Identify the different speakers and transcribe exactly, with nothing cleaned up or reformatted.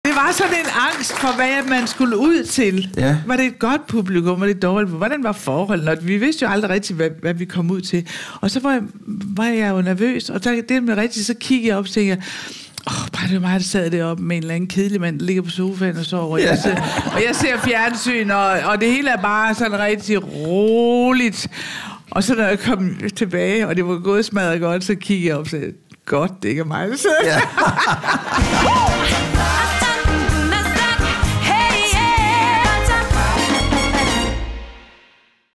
Speaker 1: Det var sådan en angst for, hvad man skulle ud til.
Speaker 2: Ja.
Speaker 1: Var det et godt publikum, var det et dårligt publikum? Hvordan var forholdene? Og vi vidste jo aldrig rigtigt, hvad, hvad vi kom ud til. Og så var jeg, var jeg jo nervøs, og så, det med rigtigt, så kiggede jeg op og tænkte, åh, oh, bare det var mig, der sad deroppe med en eller anden kedelig mand, der ligger på sofaen og sover. Ja. Jeg ser, og jeg ser fjernsyn, og, og det hele er bare sådan rigtig roligt. Og så når jeg kom tilbage, og det var gået smadret godt, så kiggede jeg op og sagde, godt, det ikke er mig, der sidder. Ja.